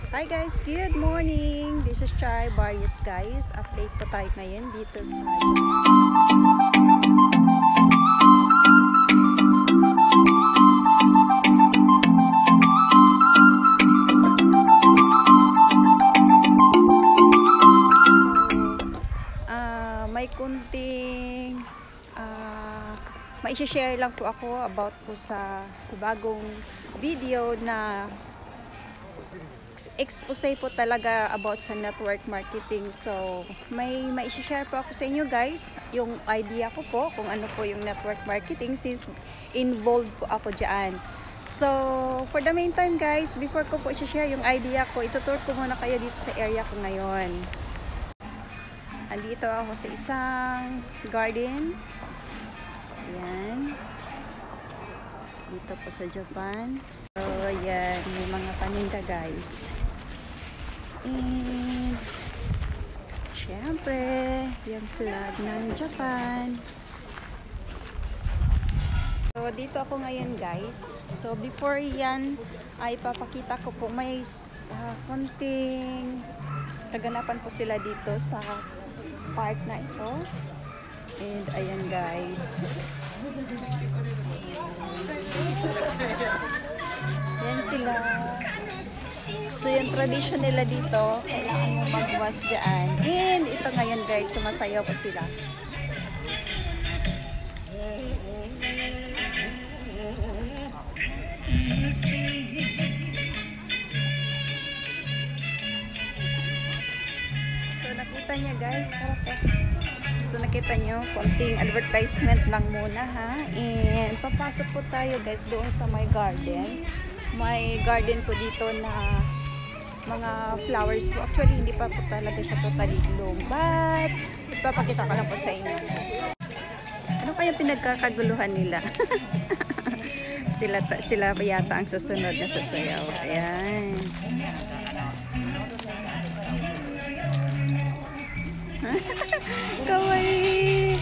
Hi guys, good morning. This is Chai Barrios guys. Update po tayo ngayon dito sa may kunting mai-share lang po ako about po sa bagong video na expose po talaga about sa network marketing. So may i-share po ako sa inyo guys, yung idea ko po kung ano po yung network marketing since involved po ako dyan. So for the meantime guys, before ko po i-share yung idea ko, itutur ko muna kayo dito sa area ko ngayon. Andito ako sa isang garden. Ayan. Dito po sa Japan. So, ayan. May mga paninda guys. And, syempre, yung flag ng Japan. So, dito ako ngayon guys. So, before yan, ay papakita ko po may konting kaganapan po sila dito sa part na ito. And, ayan guys. Yan sila. So yung tradition nila dito, kailangan mo mag-wash dyan. And ito ngayon guys, sumasayaw pa sila. So nakita niya guys, so nakita nyo, konting advertisement lang muna ha. And papasok po tayo guys doon sa my garden. May garden po dito na mga flowers po. Actually hindi pa po talaga siya totally bloom. But ipapakita ko lang po sa inyo. Ano kaya pinagkakaguluhan nila? sila pa yata ang susunod na sasayaw. Ayan. Kawaii!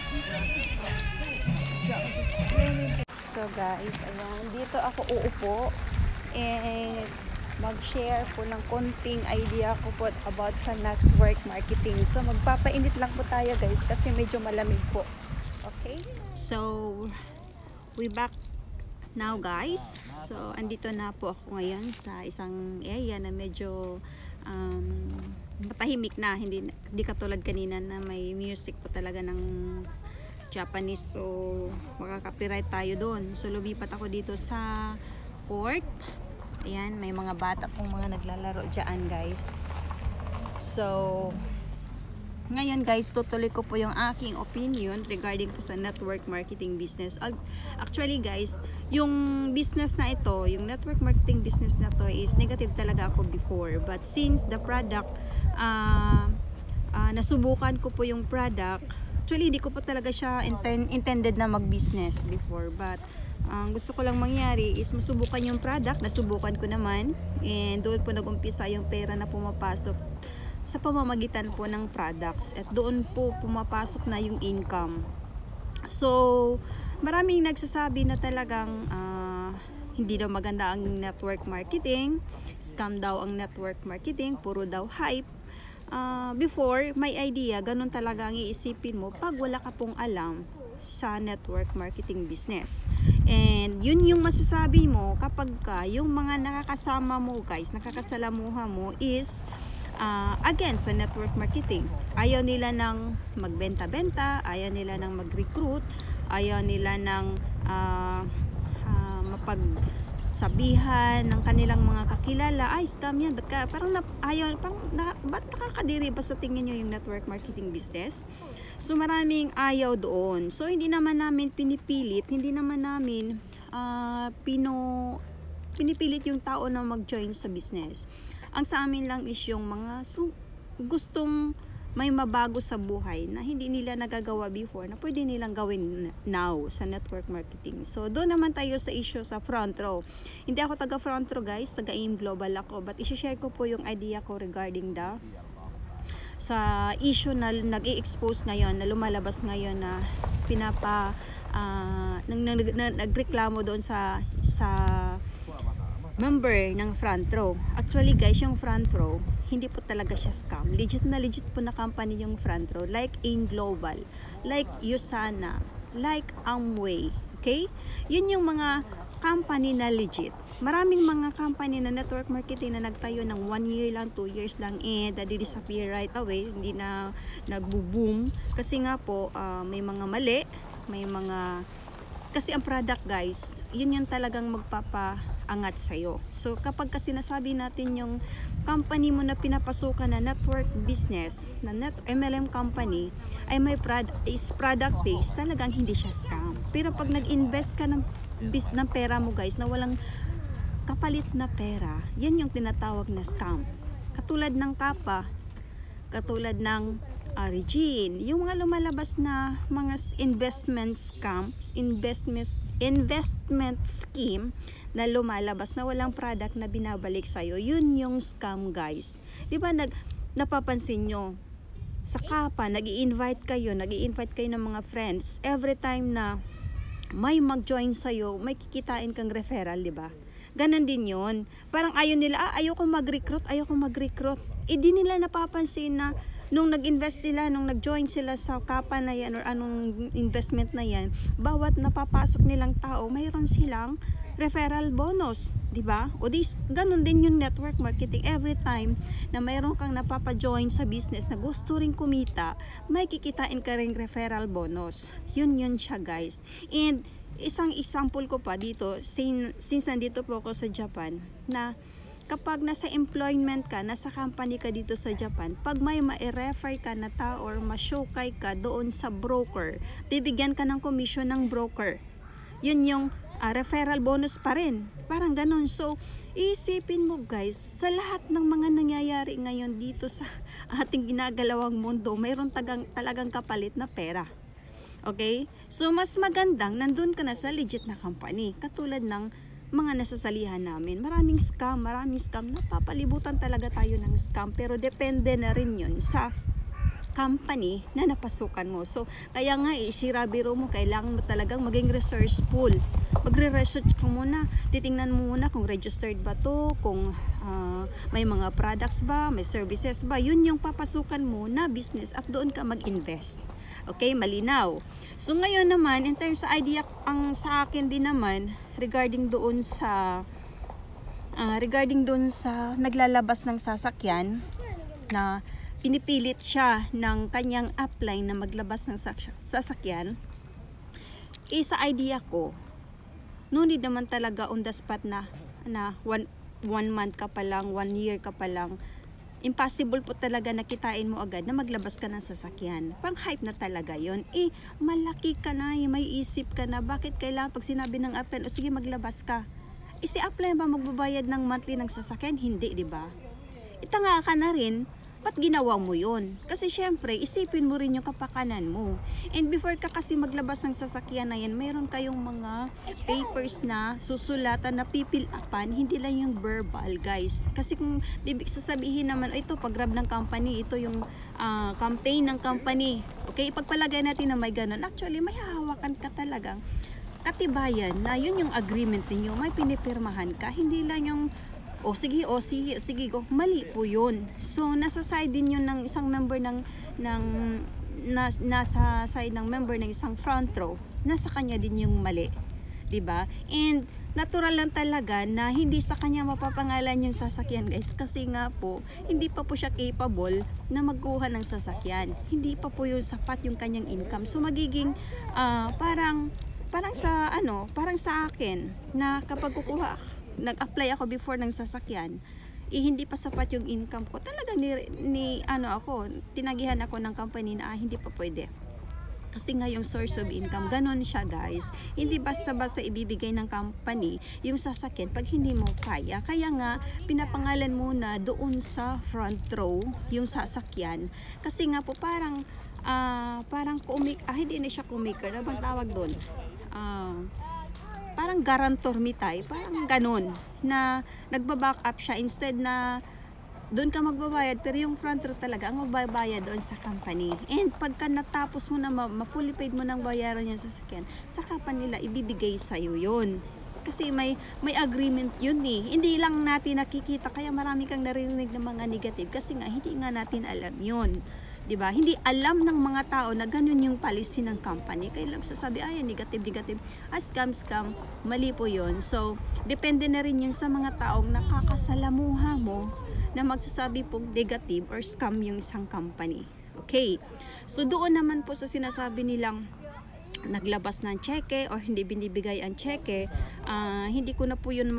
So guys, ayan, dito ako uupo and mag-share po ng konting idea ko po about sa network marketing. So magpapainit lang po tayo guys kasi medyo malamig po. Okay? So we back now guys. So andito na po ako ngayon sa isang area na medyo matahimik na, hindi katulad kanina na may music po talaga ng Japanese, so makaka-copyright tayo doon. So lumipat ako dito sa court. Ayan, may mga bata pong mga naglalaro dyan guys. So ngayon guys, tutuloy ko po yung aking opinion regarding po sa network marketing business. Actually guys, yung business na ito, yung network marketing business na to is negative talaga ako before. But since the product, nasubukan ko po yung product, actually hindi ko pa talaga siya intended na mag-business before. But gusto ko lang mangyari is masubukan yung product, nasubukan ko naman. And doon po nag-umpisa yung pera na pumapasok sa pamamagitan po ng products, at doon po pumapasok na yung income. So maraming nagsasabi na talagang hindi daw maganda ang network marketing, scam daw ang network marketing, puro daw hype. Before, may idea, ganun talaga ang iisipin mo pag wala ka pong alam sa network marketing business. And yun yung masasabi mo kapag yung mga nakakasama mo guys, nakakasalamuha mo is against sa network marketing. Ayaw nila ng magbenta-benta, ayaw nila ng mag-recruit, ayaw nila ng mapagsabihan ng kanilang mga kakilala, ay scam yan, ba't nakakadiri ba sa tingin nyo yung network marketing business? So maraming ayaw doon. So hindi naman namin pinipilit, hindi naman namin pinipilit yung tao na mag-join sa business. Ang sa amin lang is yung mga gustong may mabago sa buhay na hindi nila nagagawa before na pwede nilang gawin now sa network marketing. So doon naman tayo sa issue sa FRONTROW. Hindi ako taga FRONTROW guys, taga AIM Global ako, but i-share ko po yung idea ko regarding sa issue na nag-i-expose ngayon, na lumalabas ngayon na nagreklamo doon sa member ng FRONTROW. Actually guys, yung FRONTROW, hindi po talaga siya scam. Legit na legit po na company yung FRONTROW. Like AIM Global, like Usana, like Amway. Okay? Yun yung mga company na legit. Maraming mga company na network marketing na nagtayo ng 1 year lang, 2 years lang, disappear right away. Hindi na nagbo-boom. Kasi nga po, may mga mali, may mga... Kasi ang product guys, yun yung talagang magpapaangat sa'yo. So kapag kasi nasabi natin yung company mo na pinapasukan na network business, na MLM company, ay may product based, talagang hindi siya scam. Pero pag nag-invest ka ng pera mo guys, na walang kapalit na pera, yan yung tinatawag na scam. Katulad ng Kappa, katulad ng Regine, yung mga lumalabas na mga investment scams, investment scheme na lumalabas na walang product na binabalik sa'yo, yun yung scam guys. Diba napapansin nyo, sa Kappa, nag-i-invite kayo ng mga friends, every time na may mag-join sa'yo, may kikitain kang referral, diba? Ganon din yun. Parang ayaw nila, ayoko mag-recruit. Di nila napapansin na nung nag-invest sila, nung nag-join sila sa Kappa na yan or anong investment na yan, bawat napapasok nilang tao, mayroon silang referral bonus, di ba? O ganun din yung network marketing. Every time na mayroon kang napapa-join sa business na gusto ring kumita, may kikitain ka ring referral bonus. Yun siya guys. And isang example ko pa dito, since nandito po ako sa Japan, na kapag nasa employment ka, nasa company ka dito sa Japan, pag may ma-refer ka na tao or ma-showcase ka doon sa broker, bibigyan ka ng commission ng broker. Yun yung referral bonus pa rin. Parang ganun. So, isipin mo guys, sa lahat ng mga nangyayari ngayon dito sa ating ginagalawang mundo, mayroon talagang kapalit na pera. Okay? So, mas magandang nandun ka na sa legit na company. Katulad ng mga nasasalihan namin. Maraming scam. Napapalibutan talaga tayo ng scam. Pero depende na rin yun sa company na napasukan mo. So, kaya nga biro mo, kailangan mo talagang maging resourceful. Magre-research ka muna. Titingnan mo muna kung registered ba to, kung may mga products ba, may services ba. Yun yung papasukan mo na business at doon ka mag-invest. Okay, malinaw. So ngayon naman, in terms sa idea, ang sa akin din naman regarding doon sa naglalabas ng sasakyan na pinipilit siya ng kanyang upline na maglabas ng sasakyan. Sa idea ko, no need naman talaga on the spot na one month ka pa lang, 1 year ka pa lang. Impossible po talaga na kitain mo agad na maglabas ka ng sasakyan. Pang-hype na talaga yon. Malaki ka na, may isip ka na. Bakit kailangan pag sinabi ng upline, o sige maglabas ka. Si upline ba magbabayad ng monthly ng sasakyan? Hindi, di ba? Itanga ka na rin, ba't ginawa mo yon? Kasi syempre, isipin mo rin yung kapakanan mo. And before ka kasi maglabas ng sasakyan na yan, mayroon kayong mga papers na susulatan na pipil-upan, hindi lang yung verbal, guys. Kasi kung sasabihin naman, ito pag-grab ng company, ito yung campaign ng company. Okay, ipagpalagay natin na may ganun. Actually, may hahawakan ka talagang katibayan na yun yung agreement ninyo, may pinipirmahan ka, hindi lang yung sige, go. Mali po yun. So, nasa side din yun ng isang member nasa side ng member ng isang FRONTROW. Nasa kanya din yung mali. 'Di ba? And natural lang talaga na hindi sa kanya mapapangalan yung sasakyan, guys. Kasi nga po, hindi pa po siya capable na magkuha ng sasakyan. Hindi pa po yung sapat yung kanyang income. So, magiging parang sa akin na kapag nag-apply ako before ng sasakyan, hindi pa sapat yung income ko. Talaga tinagihan ako ng company na hindi pa pwede. Kasi nga yung source of income, ganon siya guys. Hindi basta-basta ibibigay ng company yung sasakyan pag hindi mo kaya. Kaya nga, pinapangalan muna doon sa FRONTROW yung sasakyan. Kasi nga po parang hindi na siya co-maker. Ano bang tawag doon? Parang guarantor mitay, parang ganun, na nagbaback up siya instead na doon ka magbabayad, pero yung FRONTROW talaga ang magbabayad doon sa company. And pagka natapos mo na ma-fully paid mo ng bayaran yung sasakyan, saka pa nila ibibigay sa'yo yun. Kasi may agreement yun eh. Hindi lang natin nakikita, kaya marami kang naririnig ng mga negative kasi nga hindi nga natin alam yun. 'Di ba? Hindi alam ng mga tao na ganun yung policy ng company. Kaya lang sasabi, ay, negative. Scam. Mali po yun. So, depende na rin yun sa mga taong nakakasalamuha mo na magsasabi pong negative or scam yung isang company. Okay. So, doon naman po sa sinasabi nilang naglabas ng cheque or hindi binibigay ang cheque, hindi ko na po yun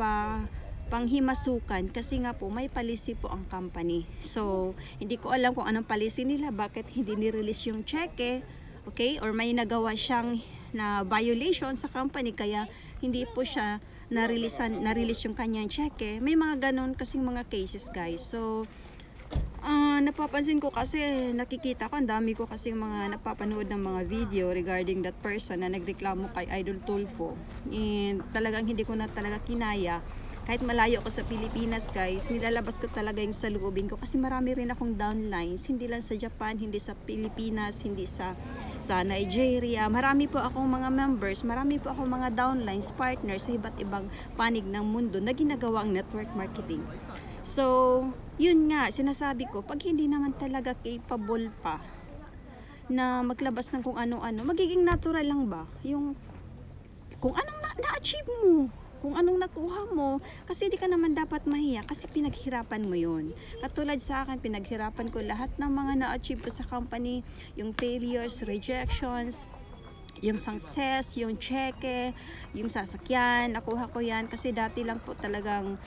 panghimasukan kasi nga po may policy po ang company. So, hindi ko alam kung anong policy nila, bakit hindi ni-release yung cheque, okay? Or may nagawa siyang na violation sa company kaya hindi po siya na-release yung kanyang cheque. May mga ganun kasing mga cases, guys. So, napapansin ko kasi, nakikita ko, ang dami ko kasi mga napapanood ng mga video regarding that person na nagreklamo kay Idol Tulfo. And talagang hindi ko na talaga kinaya. Kahit malayo ako sa Pilipinas, guys, nilalabas ko talaga yung saloobin ko kasi marami rin akong downlines, hindi lang sa Japan, hindi sa Pilipinas, hindi sa Nigeria. Marami po akong mga members, marami po akong mga downlines, partners sa iba't ibang panig ng mundo na ginagawa ang network marketing. So, yun nga, sinasabi ko, pag hindi naman talaga capable pa na maglabas ng kung ano-ano, magiging natural lang ba? Yung kung anong na-achieve mo, kung anong nakuha mo, kasi hindi ka naman dapat mahiya kasi pinaghirapan mo yun. Katulad sa akin, pinaghirapan ko lahat ng mga na-achieve ko sa company, yung failures, rejections, yung success, yung cheque, yung sasakyan, nakuha ko yan kasi dati lang po talagang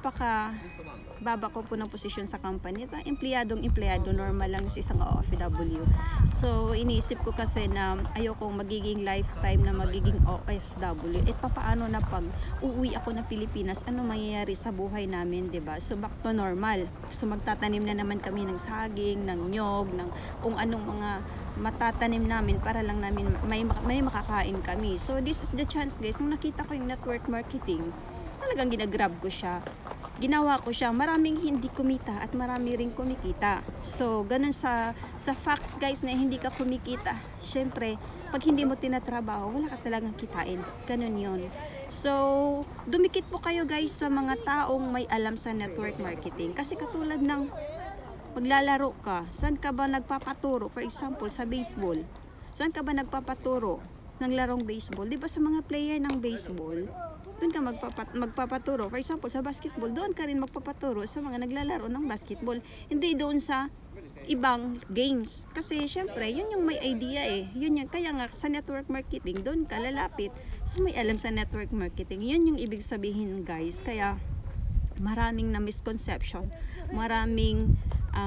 baba ko po ng posisyon sa company. Empleyado, normal lang sa isang OFW. So, iniisip ko kasi na ayokong magiging lifetime na magiging OFW. Papaano na pag uuwi ako ng Pilipinas, ano mangyayari sa buhay namin, 'di ba? So, back to normal. So, magtatanim na naman kami ng saging, ng nyog, ng kung anong mga matatanim namin para lang namin may makakain kami. So, this is the chance, guys. Nung nakita ko yung network marketing, talagang ginagrab ko siya. Ginawa ko siya, maraming hindi kumita at marami ring kumikita. So, ganun sa facts, guys, na hindi ka kumikita. Syempre, pag hindi mo tinatrabaho, wala ka talagang kitain. Ganun yon. So, dumikit po kayo, guys, sa mga taong may alam sa network marketing. Kasi katulad ng maglalaro ka, saan ka ba nagpapaturo? For example, sa baseball. Saan ka ba nagpapaturo ng larong baseball? Di ba sa mga player ng baseball, doon ka magpapaturo. For example, sa basketball, doon ka rin magpapaturo sa mga naglalaro ng basketball. Hindi doon sa ibang games. Kasi, syempre, yun yung may idea eh. Yun yung, kaya nga, sa network marketing, doon ka lalapit. So, may alam sa network marketing. Yun yung ibig sabihin, guys. Kaya, maraming na misconception. Maraming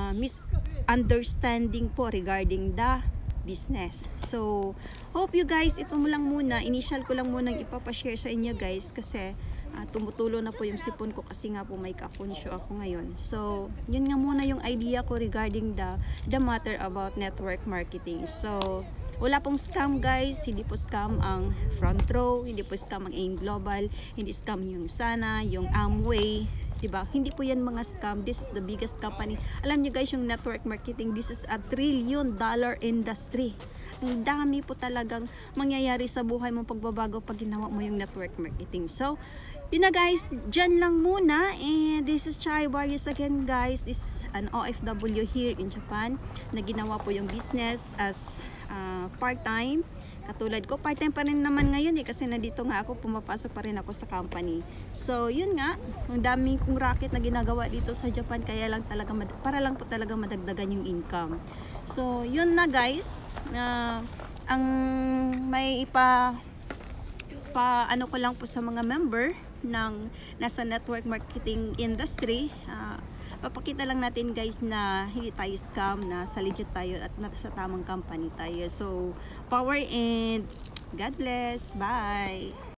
misunderstanding po regarding the business. So, hope you guys, ito mo lang muna, initial ko lang muna ipapashare sa inyo, guys, kasi tumutulo na po yung sipon ko kasi nga po may kapunsyo ako ngayon. So, yun nga muna yung idea ko regarding the matter about network marketing. So, wala pong scam, guys. Hindi po scam ang FRONTROW, hindi po scam ang AIM Global, hindi scam yung Sana, yung Amway, diba? Hindi po yan mga scam. This is the biggest company. Alam nyo, guys, yung network marketing, this is a $1 trillion industry. Ang dami po talagang mangyayari sa buhay mo pagbabago pag ginawa mo yung network marketing. So, yun na, guys, dyan lang muna. And this is Chai Warriors again, guys. This is an OFW here in Japan na ginawa po yung business as part-time. Katulad ko, part-time pa rin naman ngayon eh, kasi nandito nga ako, pumapasok pa rin ako sa company. So, yun nga, ang daming kong racket na ginagawa dito sa Japan, kaya lang talaga, para lang po talaga madagdagan yung income. So, yun na, guys. Ang may ano ko lang po sa mga member ng nasa network marketing industry, papakita lang natin, guys, na hindi tayo scam, na sa legit tayo at nasa tamang company tayo. So, power and God bless. Bye!